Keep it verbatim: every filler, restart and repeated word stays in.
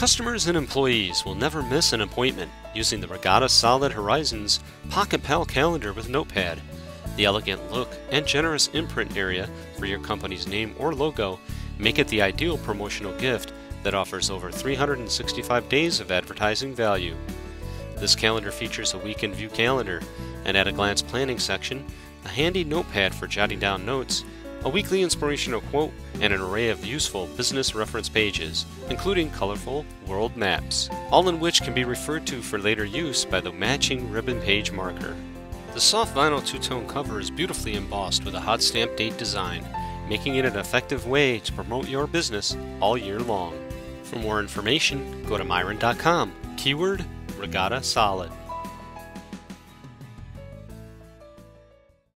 Customers and employees will never miss an appointment using the Regatta Solid Horizons Pocket Pal calendar with Notepad. The elegant look and generous imprint area for your company's name or logo make it the ideal promotional gift that offers over three hundred sixty-five days of advertising value. This calendar features a weekend view calendar, an at-a-glance planning section, a handy notepad for jotting down notes, a weekly inspirational quote, and an array of useful business reference pages, including colorful world maps, all in which can be referred to for later use by the matching ribbon page marker. The soft vinyl two-tone cover is beautifully embossed with a hot stamp date design, making it an effective way to promote your business all year long. For more information, go to Myron dot com, keyword Regatta Solid.